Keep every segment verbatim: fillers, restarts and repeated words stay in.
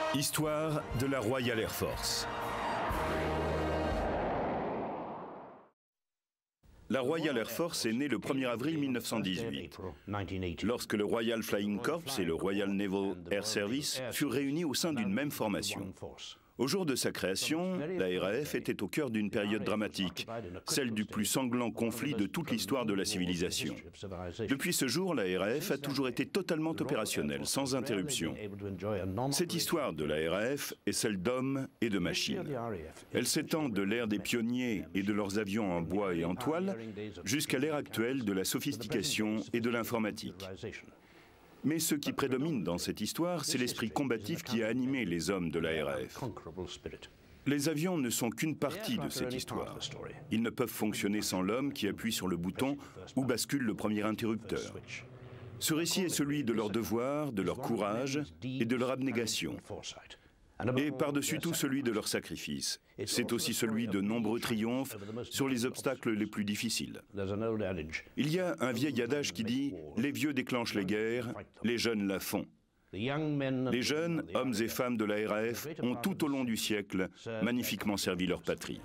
Histoire de la Royal Air Force. La Royal Air Force est née le premier avril mille neuf cent dix-huit, lorsque le Royal Flying Corps et le Royal Naval Air Service furent réunis au sein d'une même formation. Au jour de sa création, la R A F était au cœur d'une période dramatique, celle du plus sanglant conflit de toute l'histoire de la civilisation. Depuis ce jour, la R A F a toujours été totalement opérationnelle, sans interruption. Cette histoire de la R A F est celle d'hommes et de machines. Elle s'étend de l'ère des pionniers et de leurs avions en bois et en toile, jusqu'à l'ère actuelle de la sophistication et de l'informatique. Mais ce qui prédomine dans cette histoire, c'est l'esprit combatif qui a animé les hommes de la R A F. Les avions ne sont qu'une partie de cette histoire. Ils ne peuvent fonctionner sans l'homme qui appuie sur le bouton ou bascule le premier interrupteur. Ce récit est celui de leur devoir, de leur courage et de leur abnégation. Et par-dessus tout celui de leur sacrifice. C'est aussi celui de nombreux triomphes sur les obstacles les plus difficiles. Il y a un vieil adage qui dit « Les vieux déclenchent les guerres, les jeunes la font ». Les jeunes, hommes et femmes de la R A F, ont tout au long du siècle magnifiquement servi leur patrie.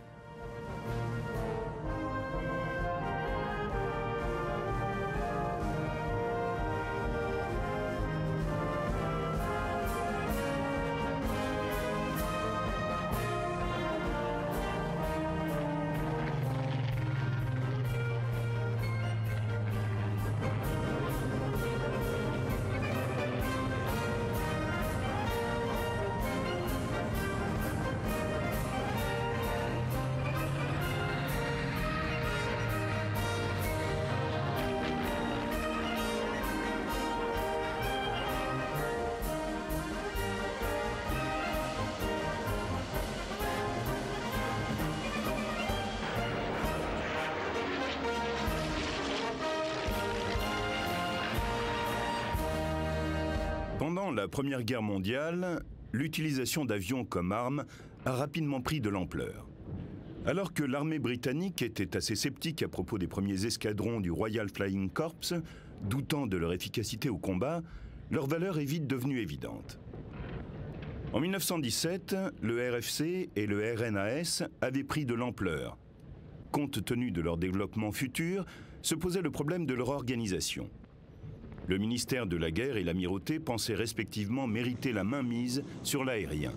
Pendant la Première Guerre mondiale, l'utilisation d'avions comme arme a rapidement pris de l'ampleur. Alors que l'armée britannique était assez sceptique à propos des premiers escadrons du Royal Flying Corps, doutant de leur efficacité au combat, leur valeur est vite devenue évidente. En mille neuf cent dix-sept, le R F C et le R N A S avaient pris de l'ampleur. Compte tenu de leur développement futur, se posait le problème de leur organisation. Le ministère de la Guerre et l'Amirauté pensaient respectivement mériter la mainmise sur l'aérien.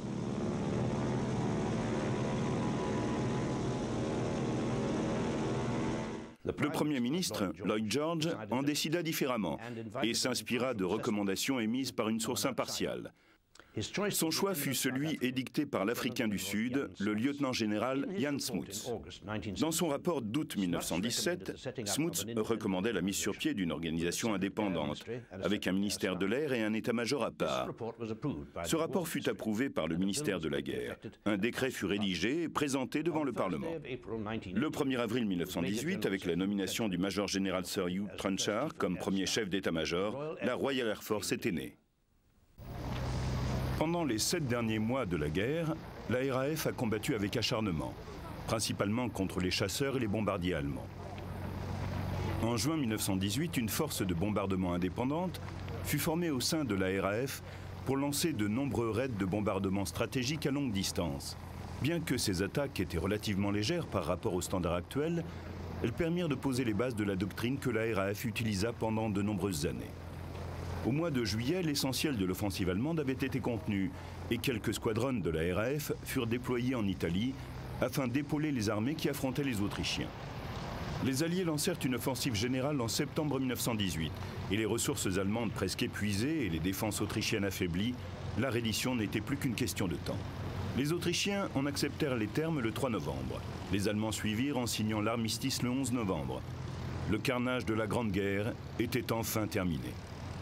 Le Premier ministre, Lloyd George, en décida différemment et s'inspira de recommandations émises par une source impartiale. Son choix fut celui édicté par l'Africain du Sud, le lieutenant-général Jan Smuts. Dans son rapport d'août mille neuf cent dix-sept, Smuts recommandait la mise sur pied d'une organisation indépendante, avec un ministère de l'air et un état-major à part. Ce rapport fut approuvé par le ministère de la Guerre. Un décret fut rédigé et présenté devant le Parlement. Le premier avril mille neuf cent dix-huit, avec la nomination du major général Sir Hugh Trenchard comme premier chef d'état-major, la Royal Air Force était née. Pendant les sept derniers mois de la guerre, la R A F a combattu avec acharnement, principalement contre les chasseurs et les bombardiers allemands. En juin mille neuf cent dix-huit, une force de bombardement indépendante fut formée au sein de la R A F pour lancer de nombreux raids de bombardement stratégiques à longue distance. Bien que ces attaques étaient relativement légères par rapport aux standards actuels, elles permirent de poser les bases de la doctrine que la R A F utilisa pendant de nombreuses années. Au mois de juillet, l'essentiel de l'offensive allemande avait été contenu et quelques squadrons de la R A F furent déployés en Italie afin d'épauler les armées qui affrontaient les Autrichiens. Les Alliés lancèrent une offensive générale en septembre mille neuf cent dix-huit et les ressources allemandes presque épuisées et les défenses autrichiennes affaiblies, la reddition n'était plus qu'une question de temps. Les Autrichiens en acceptèrent les termes le trois novembre. Les Allemands suivirent en signant l'armistice le onze novembre. Le carnage de la Grande Guerre était enfin terminé.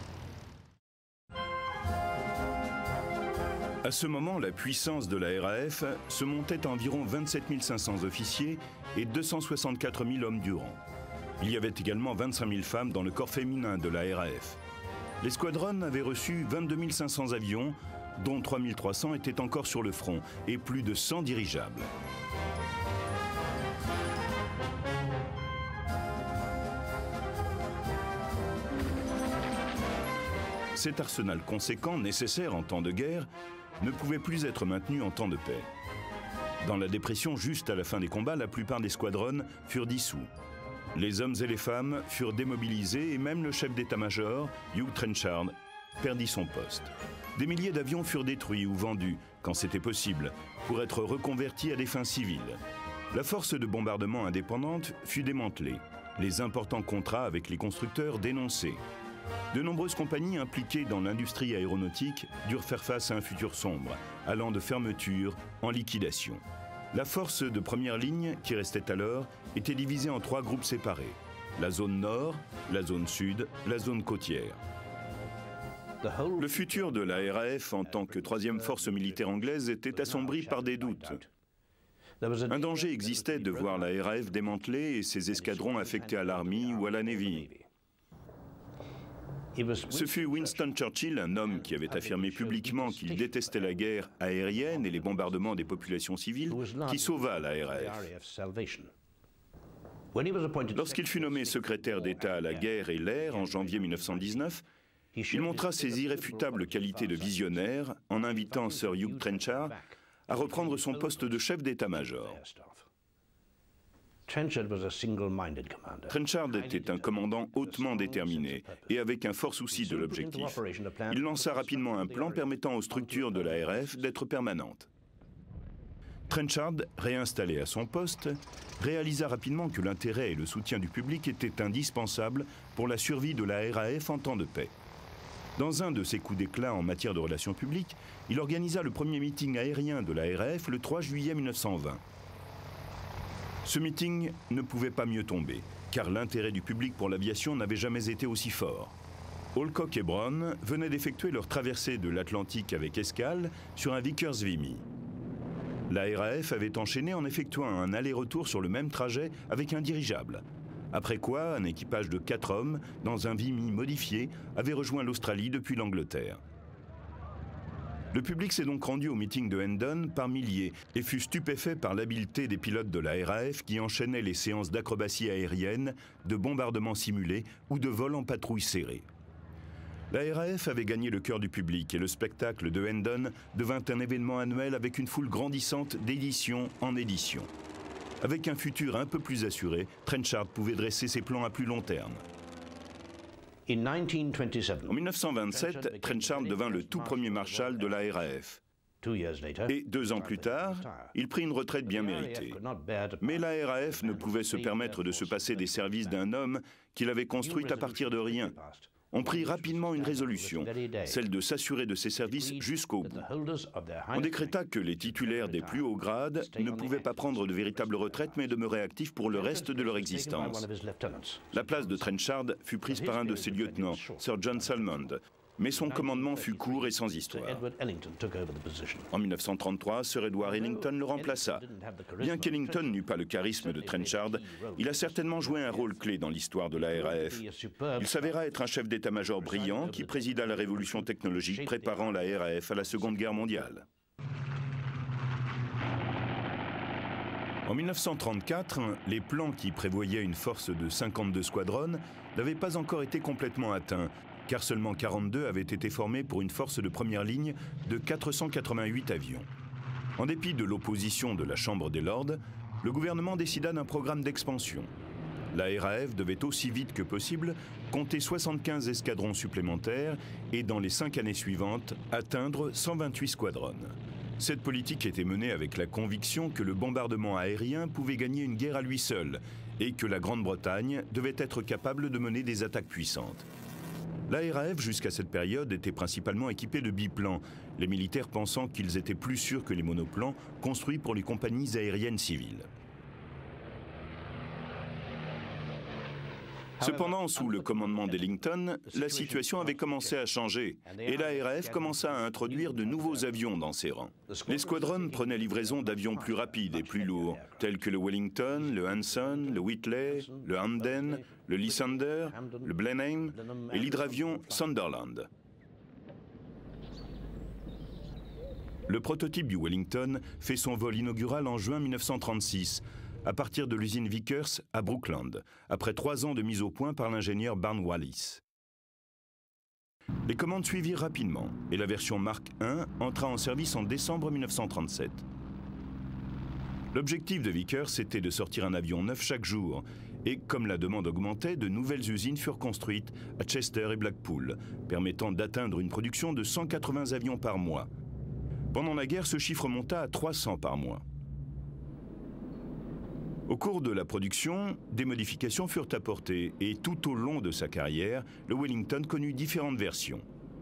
À ce moment, la puissance de la R A F se montait à environ vingt-sept mille cinq cents officiers et deux cent soixante-quatre mille hommes du rang. Il y avait également vingt-cinq mille femmes dans le corps féminin de la R A F. Les squadrons avaient reçu vingt-deux mille cinq cents avions, dont trois mille trois cents étaient encore sur le front, et plus de cent dirigeables. Cet arsenal conséquent, nécessaire en temps de guerre, ne pouvaient plus être maintenus en temps de paix. Dans la dépression, juste à la fin des combats, la plupart des squadrons furent dissous. Les hommes et les femmes furent démobilisés et même le chef d'état-major, Hugh Trenchard, perdit son poste. Des milliers d'avions furent détruits ou vendus, quand c'était possible, pour être reconvertis à des fins civiles. La force de bombardement indépendante fut démantelée, les importants contrats avec les constructeurs dénoncés. De nombreuses compagnies impliquées dans l'industrie aéronautique durent faire face à un futur sombre, allant de fermeture en liquidation. La force de première ligne, qui restait alors, était divisée en trois groupes séparés. La zone nord, la zone sud, la zone côtière. Le futur de la R A F en tant que troisième force militaire anglaise était assombri par des doutes. Un danger existait de voir la R A F démantelée et ses escadrons affectés à l'Army ou à la Navy. Ce fut Winston Churchill, un homme qui avait affirmé publiquement qu'il détestait la guerre aérienne et les bombardements des populations civiles, qui sauva la R A F. Lorsqu'il fut nommé secrétaire d'État à la guerre et l'air en janvier mille neuf cent dix-neuf, il montra ses irréfutables qualités de visionnaire en invitant Sir Hugh Trenchard à reprendre son poste de chef d'état-major. Trenchard était un commandant hautement déterminé et avec un fort souci de l'objectif. Il lança rapidement un plan permettant aux structures de la R A F d'être permanentes. Trenchard, réinstallé à son poste, réalisa rapidement que l'intérêt et le soutien du public étaient indispensables pour la survie de la R A F en temps de paix. Dans un de ses coups d'éclat en matière de relations publiques, il organisa le premier meeting aérien de la R A F le trois juillet mille neuf cent vingt. Ce meeting ne pouvait pas mieux tomber, car l'intérêt du public pour l'aviation n'avait jamais été aussi fort. Alcock et Brown venaient d'effectuer leur traversée de l'Atlantique avec escale sur un Vickers Vimy. La R A F avait enchaîné en effectuant un aller-retour sur le même trajet avec un dirigeable. Après quoi, un équipage de quatre hommes, dans un Vimy modifié, avait rejoint l'Australie depuis l'Angleterre. Le public s'est donc rendu au meeting de Hendon par milliers et fut stupéfait par l'habileté des pilotes de la R A F qui enchaînaient les séances d'acrobatie aérienne, de bombardements simulés ou de vols en patrouille serrée. La R A F avait gagné le cœur du public et le spectacle de Hendon devint un événement annuel avec une foule grandissante d'édition en édition. Avec un futur un peu plus assuré, Trenchard pouvait dresser ses plans à plus long terme. En mille neuf cent vingt-sept, Trenchard devint le tout premier marshal de la R A F. Et deux ans plus tard, il prit une retraite bien méritée. Mais la R A F ne pouvait se permettre de se passer des services d'un homme qu'il avait construit à partir de rien. On prit rapidement une résolution, celle de s'assurer de ses services jusqu'au bout. On décréta que les titulaires des plus hauts grades ne pouvaient pas prendre de véritable retraite mais demeurer actifs pour le reste de leur existence. La place de Trenchard fut prise par un de ses lieutenants, Sir John Salmond, mais son commandement fut court et sans histoire. En mille neuf cent trente-trois, Sir Edward Ellington le remplaça. Bien qu'Ellington n'eût pas le charisme de Trenchard, il a certainement joué un rôle clé dans l'histoire de la R A F. Il s'avéra être un chef d'état-major brillant qui présida la révolution technologique préparant la R A F à la Seconde Guerre mondiale. En mille neuf cent trente-quatre, les plans qui prévoyaient une force de cinquante-deux squadrons n'avaient pas encore été complètement atteints, car seulement quarante-deux avaient été formés pour une force de première ligne de quatre cent quatre-vingt-huit avions. En dépit de l'opposition de la Chambre des Lords, le gouvernement décida d'un programme d'expansion. La R A F devait aussi vite que possible compter soixante-quinze escadrons supplémentaires et dans les cinq années suivantes atteindre cent vingt-huit squadrons. Cette politique était menée avec la conviction que le bombardement aérien pouvait gagner une guerre à lui seul et que la Grande-Bretagne devait être capable de mener des attaques puissantes. La R A F, jusqu'à cette période, était principalement équipée de biplans, les militaires pensant qu'ils étaient plus sûrs que les monoplans construits pour les compagnies aériennes civiles. Cependant, sous le commandement d'Ellington, la situation avait commencé à changer et la R A F commença à introduire de nouveaux avions dans ses rangs. Les squadrons prenaient livraison d'avions plus rapides et plus lourds, tels que le Wellington, le Hanson, le Whitley, le Hamden, le Lysander, le Blenheim et l'hydravion Sunderland. Le prototype du Wellington fait son vol inaugural en juin mille neuf cent trente-six, à partir de l'usine Vickers à Brookland, après trois ans de mise au point par l'ingénieur Barn Wallis. Les commandes suivirent rapidement et la version Mark un entra en service en décembre mille neuf cent trente-sept. L'objectif de Vickers, c'était de sortir un avion neuf chaque jour. Et comme la demande augmentait, de nouvelles usines furent construites à Chester et Blackpool, permettant d'atteindre une production de cent quatre-vingts avions par mois. Pendant la guerre, ce chiffre monta à trois cents par mois. Au cours de la production, des modifications furent apportées et tout au long de sa carrière, le Wellington connut différentes versions.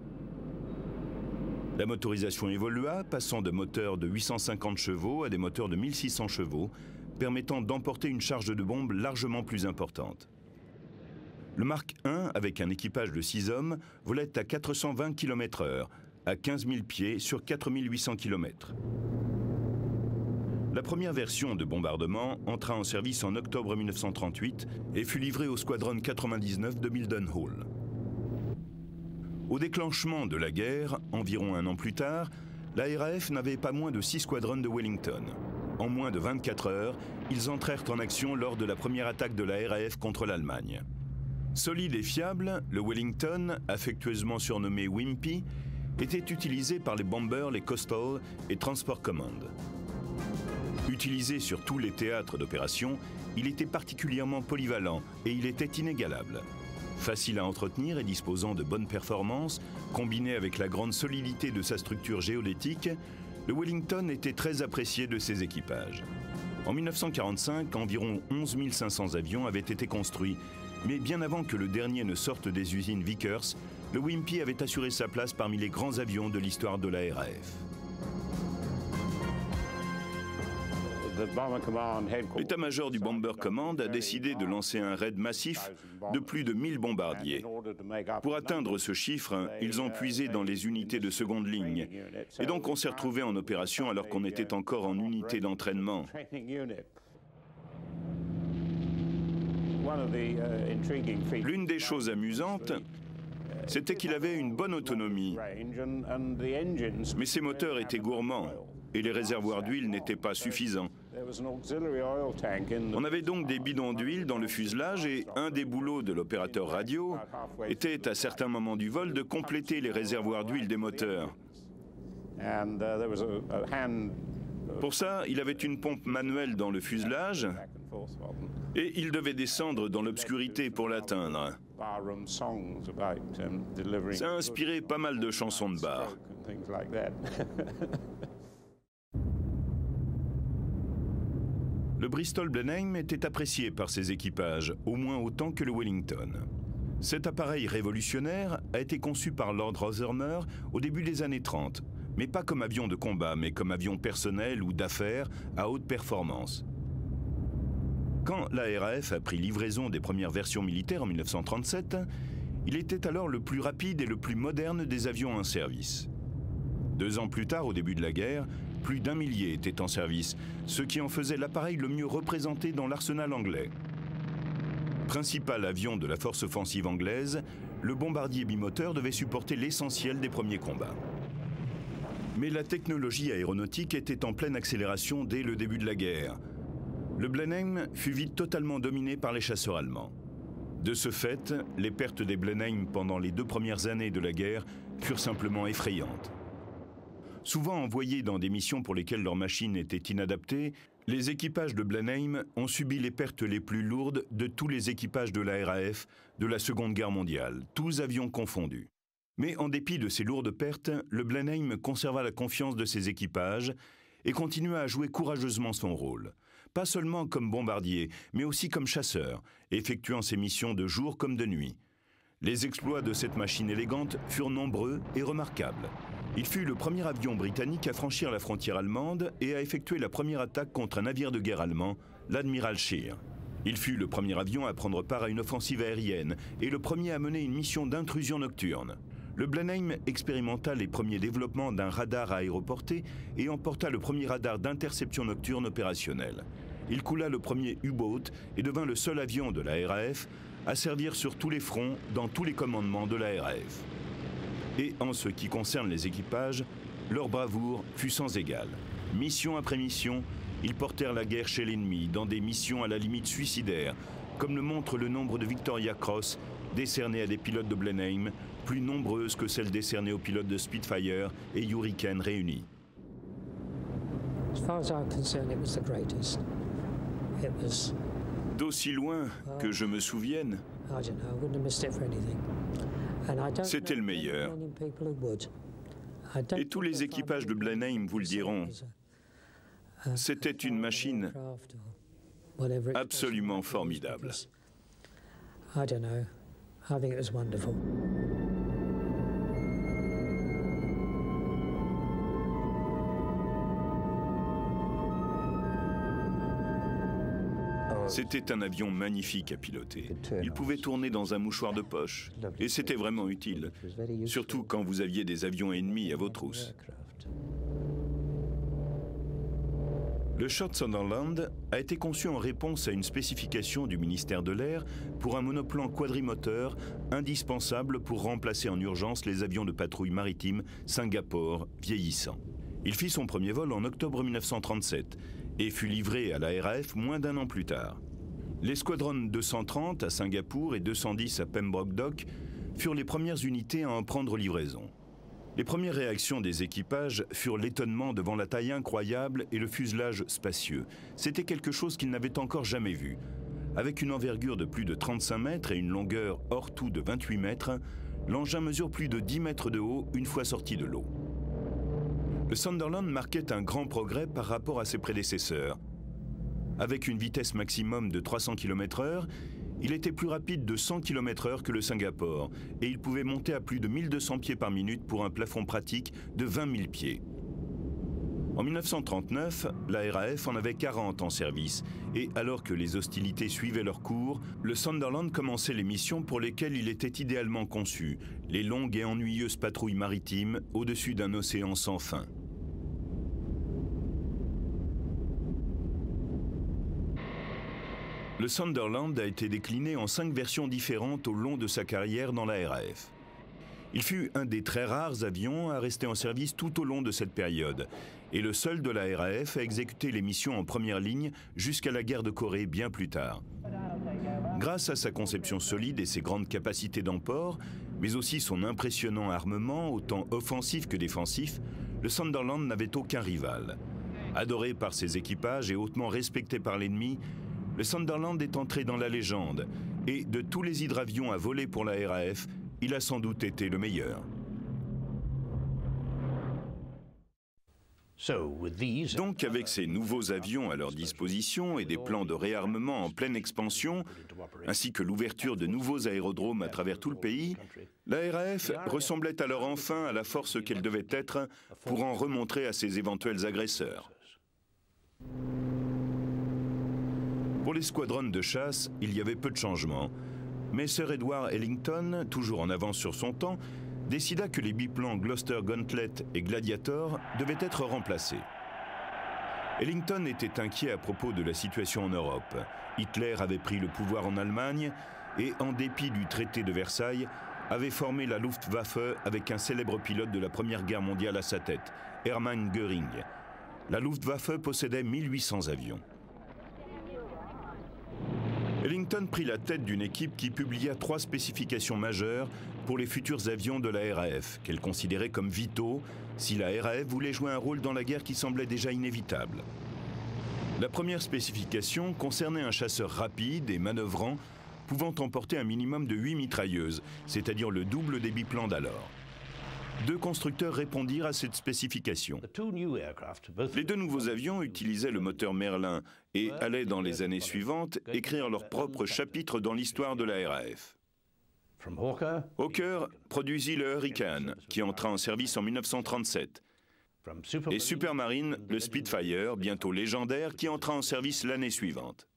La motorisation évolua, passant de moteurs de huit cent cinquante chevaux à des moteurs de mille six cents chevaux, permettant d'emporter une charge de bombe largement plus importante. Le Mark un, avec un équipage de six hommes, volait à quatre cent vingt kilomètres heure, à quinze mille pieds sur quatre mille huit cents kilomètres. La première version de bombardement entra en service en octobre mille neuf cent trente-huit et fut livrée au Squadron quatre-vingt-dix-neuf de Mildenhall. Au déclenchement de la guerre, environ un an plus tard, la R A F n'avait pas moins de six squadrons de Wellington. En moins de vingt-quatre heures, ils entrèrent en action lors de la première attaque de la R A F contre l'Allemagne. Solide et fiable, le Wellington, affectueusement surnommé Wimpy, était utilisé par les Bombers, les Coastal et Transport Command. Utilisé sur tous les théâtres d'opération, il était particulièrement polyvalent et il était inégalable. Facile à entretenir et disposant de bonnes performances, combiné avec la grande solidité de sa structure géodétique, le Wellington était très apprécié de ses équipages. En mille neuf cent quarante-cinq, environ onze mille cinq cents avions avaient été construits, mais bien avant que le dernier ne sorte des usines Vickers, le Wimpy avait assuré sa place parmi les grands avions de l'histoire de la R A F. L'état-major du Bomber Command a décidé de lancer un raid massif de plus de mille bombardiers. Pour atteindre ce chiffre, ils ont puisé dans les unités de seconde ligne. Et donc on s'est retrouvé en opération alors qu'on était encore en unité d'entraînement. L'une des choses amusantes, c'était qu'il avait une bonne autonomie. Mais ses moteurs étaient gourmands et les réservoirs d'huile n'étaient pas suffisants. On avait donc des bidons d'huile dans le fuselage et un des boulots de l'opérateur radio était à certains moments du vol de compléter les réservoirs d'huile des moteurs. Pour ça, il avait une pompe manuelle dans le fuselage et il devait descendre dans l'obscurité pour l'atteindre. Ça a inspiré pas mal de chansons de bar. Le Bristol Blenheim était apprécié par ses équipages, au moins autant que le Wellington. Cet appareil révolutionnaire a été conçu par Lord Rothermere au début des années trente, mais pas comme avion de combat, mais comme avion personnel ou d'affaires à haute performance. Quand la R A F a pris livraison des premières versions militaires en mille neuf cent trente-sept, il était alors le plus rapide et le plus moderne des avions en service. Deux ans plus tard, au début de la guerre, plus d'un millier étaient en service, ce qui en faisait l'appareil le mieux représenté dans l'arsenal anglais. Principal avion de la force offensive anglaise, le bombardier bimoteur devait supporter l'essentiel des premiers combats. Mais la technologie aéronautique était en pleine accélération dès le début de la guerre. Le Blenheim fut vite totalement dominé par les chasseurs allemands. De ce fait, les pertes des Blenheim pendant les deux premières années de la guerre furent simplement effrayantes. Souvent envoyés dans des missions pour lesquelles leurs machines étaient inadaptées, les équipages de Blenheim ont subi les pertes les plus lourdes de tous les équipages de la R A F de la Seconde Guerre mondiale, tous avions confondus. Mais en dépit de ces lourdes pertes, le Blenheim conserva la confiance de ses équipages et continua à jouer courageusement son rôle. Pas seulement comme bombardier, mais aussi comme chasseur, effectuant ses missions de jour comme de nuit. Les exploits de cette machine élégante furent nombreux et remarquables. Il fut le premier avion britannique à franchir la frontière allemande et à effectuer la première attaque contre un navire de guerre allemand, l'Admiral Scheer. Il fut le premier avion à prendre part à une offensive aérienne et le premier à mener une mission d'intrusion nocturne. Le Blenheim expérimenta les premiers développements d'un radar à aéroportée et emporta le premier radar d'interception nocturne opérationnel. Il coula le premier U-boat et devint le seul avion de la R A F à servir sur tous les fronts dans tous les commandements de la R A F. Et en ce qui concerne les équipages, leur bravoure fut sans égale. Mission après mission, ils portèrent la guerre chez l'ennemi dans des missions à la limite suicidaire, comme le montre le nombre de Victoria Cross décernées à des pilotes de Blenheim, plus nombreuses que celles décernées aux pilotes de Spitfire et Hurricane réunis. D'aussi loin que je me souvienne, c'était le meilleur. Et tous les équipages de Blenheim vous le diront. C'était une machine absolument formidable. C'était un avion magnifique à piloter. Il pouvait tourner dans un mouchoir de poche. Et c'était vraiment utile, surtout quand vous aviez des avions ennemis à vos trousses. Le Shot Sunderland a été conçu en réponse à une spécification du ministère de l'Air pour un monoplan quadrimoteur indispensable pour remplacer en urgence les avions de patrouille maritime Singapore vieillissants. Il fit son premier vol en octobre mille neuf cent trente-sept et fut livré à la R A F moins d'un an plus tard. Les squadrons deux cent trente à Singapour et deux cent dix à Pembroke Dock furent les premières unités à en prendre livraison. Les premières réactions des équipages furent l'étonnement devant la taille incroyable et le fuselage spacieux. C'était quelque chose qu'ils n'avaient encore jamais vu. Avec une envergure de plus de trente-cinq mètres et une longueur hors tout de vingt-huit mètres, l'engin mesure plus de dix mètres de haut une fois sorti de l'eau. Le Sunderland marquait un grand progrès par rapport à ses prédécesseurs. Avec une vitesse maximum de trois cents kilomètres heure, il était plus rapide de cent kilomètres heure que le Singapore et il pouvait monter à plus de mille deux cents pieds par minute pour un plafond pratique de vingt mille pieds. En mille neuf cent trente-neuf, la R A F en avait quarante en service et alors que les hostilités suivaient leur cours, le Sunderland commençait les missions pour lesquelles il était idéalement conçu, les longues et ennuyeuses patrouilles maritimes au-dessus d'un océan sans fin. Le Sunderland a été décliné en cinq versions différentes au long de sa carrière dans la R A F. Il fut un des très rares avions à rester en service tout au long de cette période, et le seul de la R A F à exécuter les missions en première ligne jusqu'à la guerre de Corée bien plus tard. Grâce à sa conception solide et ses grandes capacités d'emport, mais aussi son impressionnant armement, autant offensif que défensif, le Sunderland n'avait aucun rival. Adoré par ses équipages et hautement respecté par l'ennemi, le Sunderland est entré dans la légende, et de tous les hydravions à voler pour la R A F, il a sans doute été le meilleur. Donc avec ces nouveaux avions à leur disposition et des plans de réarmement en pleine expansion, ainsi que l'ouverture de nouveaux aérodromes à travers tout le pays, la R A F ressemblait alors enfin à la force qu'elle devait être pour en remontrer à ses éventuels agresseurs. Pour les squadrons de chasse, il y avait peu de changements. Mais Sir Edward Ellington, toujours en avance sur son temps, décida que les biplans Gloucester Gauntlet et Gladiator devaient être remplacés. Ellington était inquiet à propos de la situation en Europe. Hitler avait pris le pouvoir en Allemagne et, en dépit du traité de Versailles, avait formé la Luftwaffe avec un célèbre pilote de la Première Guerre mondiale à sa tête, Hermann Göring. La Luftwaffe possédait mille huit cents avions. Ellington prit la tête d'une équipe qui publia trois spécifications majeures pour les futurs avions de la R A F, qu'elle considérait comme vitaux si la R A F voulait jouer un rôle dans la guerre qui semblait déjà inévitable. La première spécification concernait un chasseur rapide et manœuvrant pouvant emporter un minimum de huit mitrailleuses, c'est-à-dire le double des biplans d'alors. Deux constructeurs répondirent à cette spécification. Les deux nouveaux avions utilisaient le moteur Merlin et allaient dans les années suivantes écrire leur propre chapitre dans l'histoire de la R A F. Hawker produisit le Hurricane, qui entra en service en mille neuf cent trente-sept. Et Supermarine, le Spitfire, bientôt légendaire, qui entra en service l'année suivante.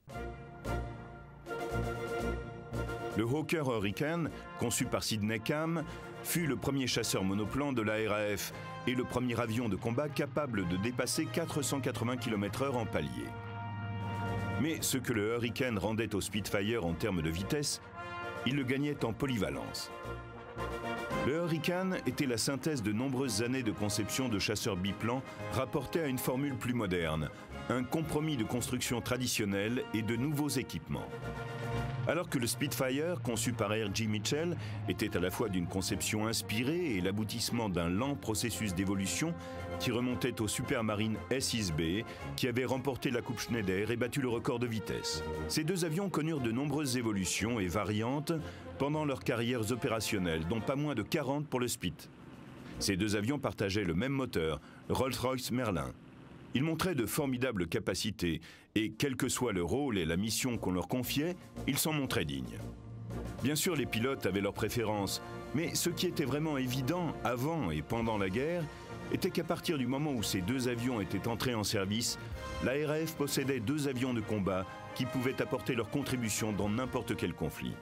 Le Hawker Hurricane, conçu par Sidney Cam, fut le premier chasseur monoplan de la R A F et le premier avion de combat capable de dépasser quatre cent quatre-vingts kilomètres heure en palier. Mais ce que le Hurricane rendait au Spitfire en termes de vitesse, il le gagnait en polyvalence. Le Hurricane était la synthèse de nombreuses années de conception de chasseurs biplans rapportées à une formule plus moderne, un compromis de construction traditionnelle et de nouveaux équipements. Alors que le Spitfire, conçu par R J Mitchell, était à la fois d'une conception inspirée et l'aboutissement d'un lent processus d'évolution qui remontait au Supermarine S six B, qui avait remporté la Coupe Schneider et battu le record de vitesse. Ces deux avions connurent de nombreuses évolutions et variantes pendant leurs carrières opérationnelles, dont pas moins de quarante pour le Spit. Ces deux avions partageaient le même moteur, Rolls-Royce Merlin. Ils montraient de formidables capacités et, quel que soit le rôle et la mission qu'on leur confiait, ils s'en montraient dignes. Bien sûr, les pilotes avaient leurs préférences, mais ce qui était vraiment évident avant et pendant la guerre était qu'à partir du moment où ces deux avions étaient entrés en service, l'A R A F possédait deux avions de combat qui pouvaient apporter leur contribution dans n'importe quel conflit.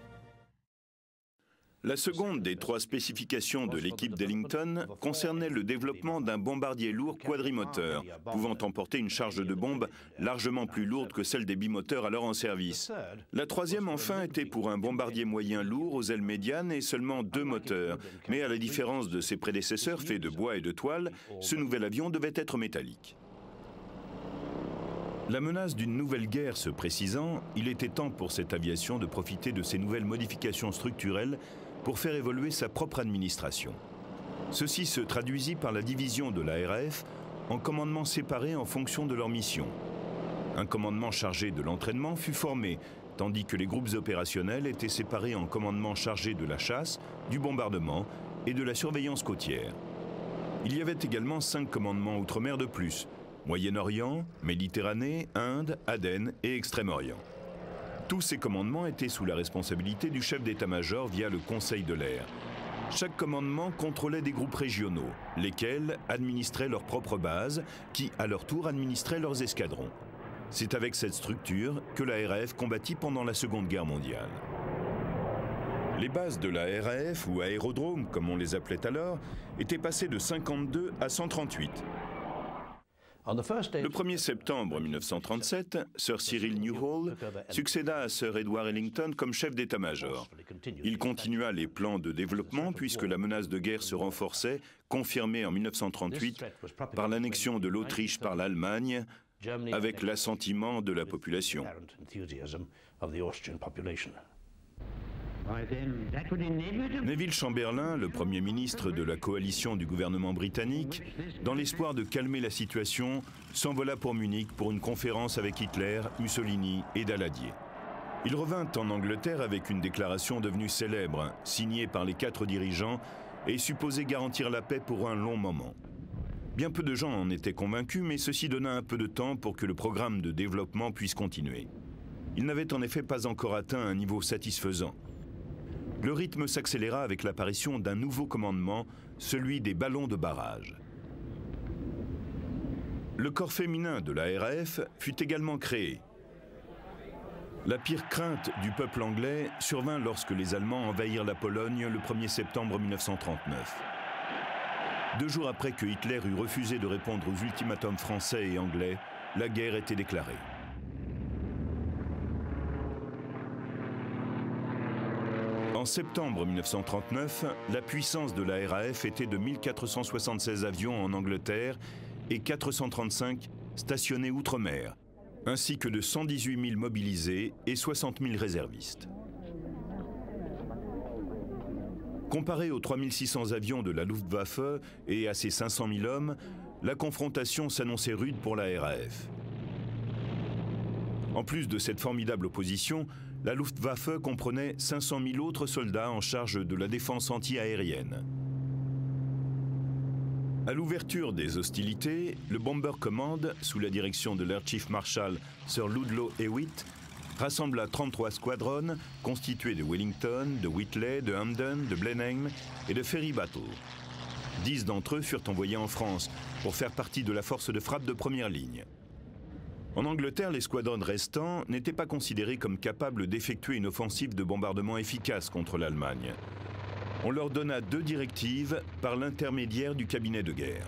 La seconde des trois spécifications de l'équipe d'Ellington concernait le développement d'un bombardier lourd quadrimoteur, pouvant emporter une charge de bombe largement plus lourde que celle des bimoteurs alors en service. La troisième, enfin, était pour un bombardier moyen lourd aux ailes médianes et seulement deux moteurs. Mais à la différence de ses prédécesseurs faits de bois et de toile, ce nouvel avion devait être métallique. La menace d'une nouvelle guerre se précisant, il était temps pour cette aviation de profiter de ces nouvelles modifications structurelles pour faire évoluer sa propre administration. Ceci se traduisit par la division de l'A R A F en commandements séparés en fonction de leur mission. Un commandement chargé de l'entraînement fut formé, tandis que les groupes opérationnels étaient séparés en commandements chargés de la chasse, du bombardement et de la surveillance côtière. Il y avait également cinq commandements outre-mer de plus: Moyen-Orient, Méditerranée, Inde, Aden et Extrême-Orient. Tous ces commandements étaient sous la responsabilité du chef d'état-major via le Conseil de l'air. Chaque commandement contrôlait des groupes régionaux, lesquels administraient leurs propres bases, qui, à leur tour, administraient leurs escadrons. C'est avec cette structure que l'A R A F combattit pendant la Seconde Guerre mondiale. Les bases de l'A R A F, ou aérodromes, comme on les appelait alors, étaient passées de cinquante-deux à cent trente-huit. Le premier septembre mille neuf cent trente-sept, Sir Cyril Newhall succéda à Sir Edward Ellington comme chef d'état-major. Il continua les plans de développement puisque la menace de guerre se renforçait, confirmée en mille neuf cent trente-huit par l'annexion de l'Autriche par l'Allemagne, avec l'assentiment de la population. Neville Chamberlain, le Premier ministre de la coalition du gouvernement britannique, dans l'espoir de calmer la situation, s'envola pour Munich pour une conférence avec Hitler, Mussolini et Daladier. Il revint en Angleterre avec une déclaration devenue célèbre, signée par les quatre dirigeants et supposée garantir la paix pour un long moment. Bien peu de gens en étaient convaincus, mais ceci donna un peu de temps pour que le programme de développement puisse continuer. Il n'avait en effet pas encore atteint un niveau satisfaisant. Le rythme s'accéléra avec l'apparition d'un nouveau commandement, celui des ballons de barrage. Le corps féminin de l'A R A F fut également créé. La pire crainte du peuple anglais survint lorsque les Allemands envahirent la Pologne le premier septembre mille neuf cent trente-neuf. Deux jours après que Hitler eut refusé de répondre aux ultimatums français et anglais, la guerre était déclarée. En septembre mille neuf cent trente-neuf, la puissance de l'A R A F était de mille quatre cent soixante-seize avions en Angleterre et quatre cent trente-cinq stationnés outre-mer, ainsi que de cent dix-huit mille mobilisés et soixante mille réservistes. Comparé aux trois mille six cents avions de la Luftwaffe et à ses cinq cent mille hommes, la confrontation s'annonçait rude pour l'A R A F. En plus de cette formidable opposition, la Luftwaffe comprenait cinq cent mille autres soldats en charge de la défense anti-aérienne. À l'ouverture des hostilités, le Bomber Command, sous la direction de l'Air Chief Marshal Sir Ludlow Hewitt, rassembla trente-trois squadrons constitués de Wellington, de Whitley, de Hampden, de Blenheim et de Ferry Battle. Dix d'entre eux furent envoyés en France pour faire partie de la force de frappe de première ligne. En Angleterre, les squadrons restants n'étaient pas considérés comme capables d'effectuer une offensive de bombardement efficace contre l'Allemagne. On leur donna deux directives par l'intermédiaire du cabinet de guerre.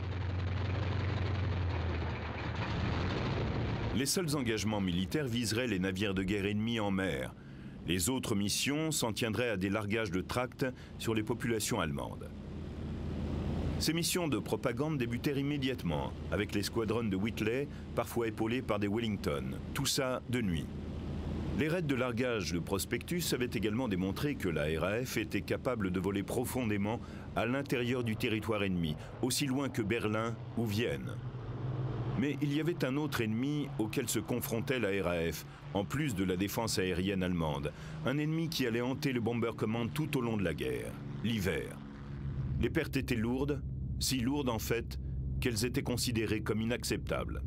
Les seuls engagements militaires viseraient les navires de guerre ennemis en mer. Les autres missions s'en tiendraient à des largages de tracts sur les populations allemandes. Ces missions de propagande débutèrent immédiatement, avec les squadrons de Whitley, parfois épaulés par des Wellington, tout ça de nuit. Les raids de largage de prospectus avaient également démontré que la R A F était capable de voler profondément à l'intérieur du territoire ennemi, aussi loin que Berlin ou Vienne. Mais il y avait un autre ennemi auquel se confrontait la R A F, en plus de la défense aérienne allemande. Un ennemi qui allait hanter le Bomber Command tout au long de la guerre, l'hiver. Les pertes étaient lourdes, si lourdes en fait, qu'elles étaient considérées comme inacceptables.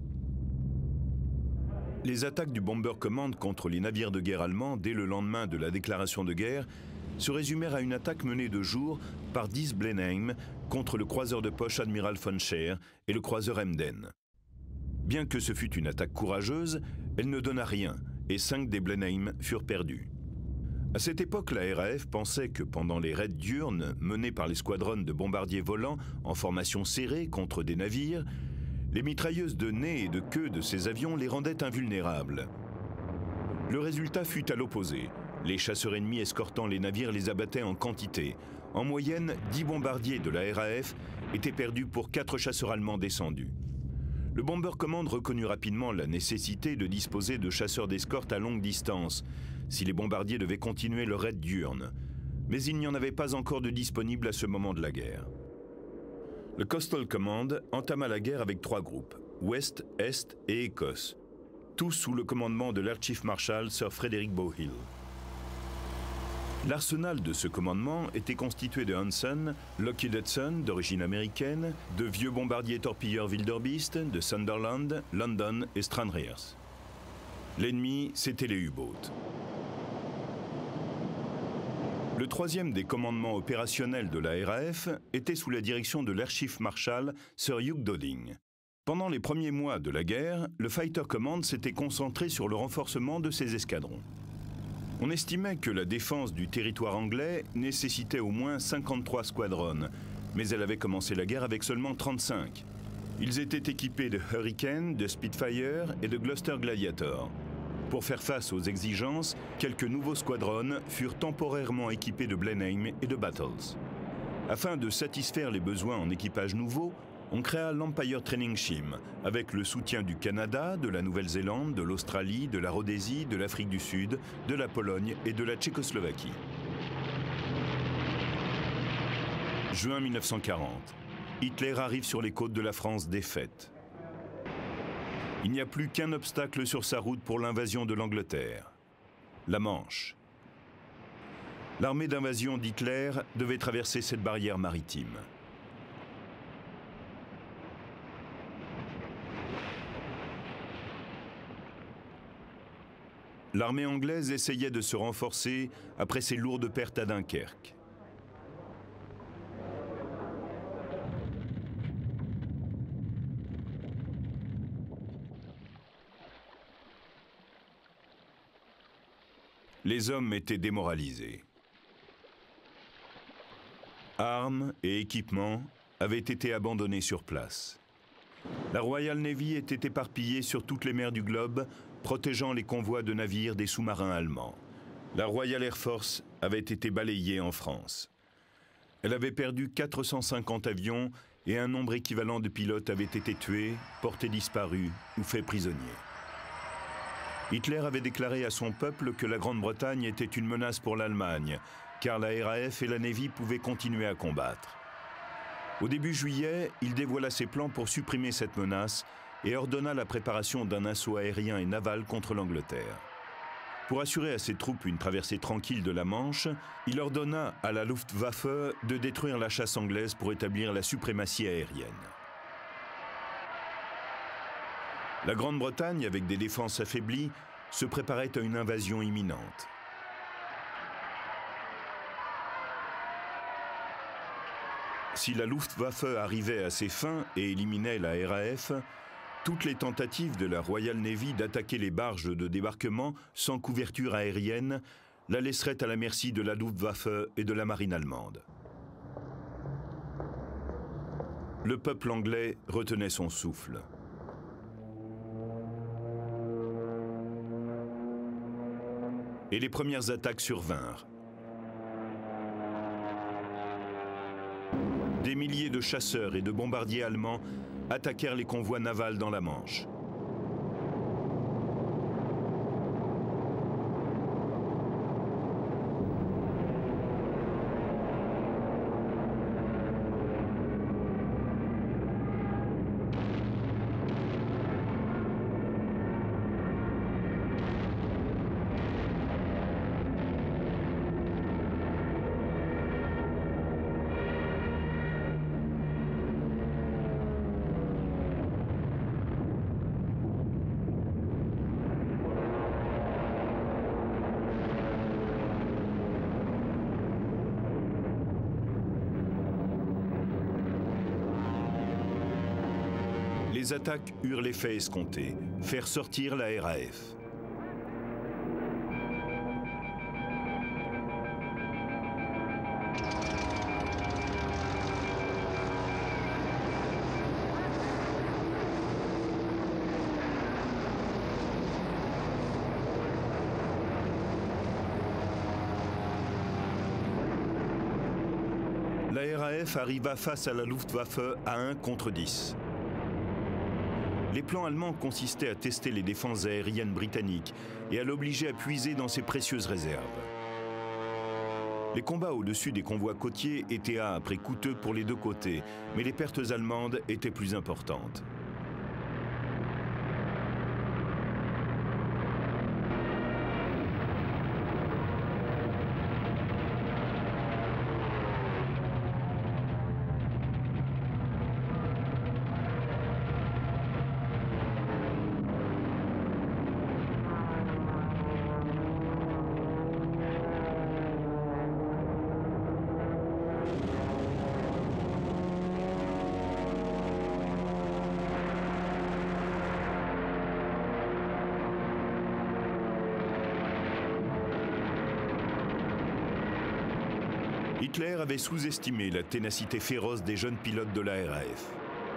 Les attaques du Bomber Command contre les navires de guerre allemands dès le lendemain de la déclaration de guerre se résumèrent à une attaque menée de jour par dix Blenheim contre le croiseur de poche Admiral von Scheer et le croiseur Emden. Bien que ce fût une attaque courageuse, elle ne donna rien et cinq des Blenheim furent perdus. À cette époque, la R A F pensait que pendant les raids diurnes menés par les squadrons de bombardiers volants en formation serrée contre des navires, les mitrailleuses de nez et de queue de ces avions les rendaient invulnérables. Le résultat fut à l'opposé. Les chasseurs ennemis escortant les navires les abattaient en quantité. En moyenne, dix bombardiers de la R A F étaient perdus pour quatre chasseurs allemands descendus. Le Bomber Command reconnut rapidement la nécessité de disposer de chasseurs d'escorte à longue distance si les bombardiers devaient continuer leur raid diurne. Mais il n'y en avait pas encore de disponibles à ce moment de la guerre. Le Coastal Command entama la guerre avec trois groupes, Ouest, Est et Écosse, tous sous le commandement de l'Air Chief Marshal Sir Frederick Bowhill. L'arsenal de ce commandement était constitué de Hanson, Lockheed Hudson, d'origine américaine, de vieux bombardiers torpilleurs Wildebeest, de Sunderland, London et Stranraers. L'ennemi, c'étaient les U-boats. Le troisième des commandements opérationnels de la R A F était sous la direction de l'Air Chief Marshal Sir Hugh Dowding. Pendant les premiers mois de la guerre, le Fighter Command s'était concentré sur le renforcement de ses escadrons. On estimait que la défense du territoire anglais nécessitait au moins cinquante-trois squadrons, mais elle avait commencé la guerre avec seulement trente-cinq. Ils étaient équipés de Hurricane, de Spitfire et de Gloucester Gladiator. Pour faire face aux exigences, quelques nouveaux squadrons furent temporairement équipés de Blenheim et de Battles. Afin de satisfaire les besoins en équipage nouveau, on créa l'Empire Training Scheme, avec le soutien du Canada, de la Nouvelle-Zélande, de l'Australie, de la Rhodésie, de l'Afrique du Sud, de la Pologne et de la Tchécoslovaquie. Juin mille neuf cent quarante. Hitler arrive sur les côtes de la France défaite. Il n'y a plus qu'un obstacle sur sa route pour l'invasion de l'Angleterre, la Manche. L'armée d'invasion d'Hitler devait traverser cette barrière maritime. L'armée anglaise essayait de se renforcer après ses lourdes pertes à Dunkerque. Les hommes étaient démoralisés. Armes et équipements avaient été abandonnés sur place. La Royal Navy était éparpillée sur toutes les mers du globe, protégeant les convois de navires des sous-marins allemands. La Royal Air Force avait été balayée en France. Elle avait perdu quatre cent cinquante avions et un nombre équivalent de pilotes avait été tués, portés disparus ou faits prisonniers. Hitler avait déclaré à son peuple que la Grande-Bretagne était une menace pour l'Allemagne, car la R A F et la Navy pouvaient continuer à combattre. Au début juillet, il dévoila ses plans pour supprimer cette menace et ordonna la préparation d'un assaut aérien et naval contre l'Angleterre. Pour assurer à ses troupes une traversée tranquille de la Manche, il ordonna à la Luftwaffe de détruire la chasse anglaise pour établir la suprématie aérienne. La Grande-Bretagne, avec des défenses affaiblies, se préparait à une invasion imminente. Si la Luftwaffe arrivait à ses fins et éliminait la R A F, toutes les tentatives de la Royal Navy d'attaquer les barges de débarquement sans couverture aérienne la laisseraient à la merci de la Luftwaffe et de la marine allemande. Le peuple anglais retenait son souffle. Et les premières attaques survinrent. Des milliers de chasseurs et de bombardiers allemands attaquèrent les convois navals dans la Manche. Les attaques eurent l'effet escompté, faire sortir la R A F. La R A F arriva face à la Luftwaffe à un contre dix. Les plans allemands consistaient à tester les défenses aériennes britanniques et à l'obliger à puiser dans ses précieuses réserves. Les combats au-dessus des convois côtiers étaient âpres et coûteux pour les deux côtés, mais les pertes allemandes étaient plus importantes. Hitler avait sous-estimé la ténacité féroce des jeunes pilotes de la R A F.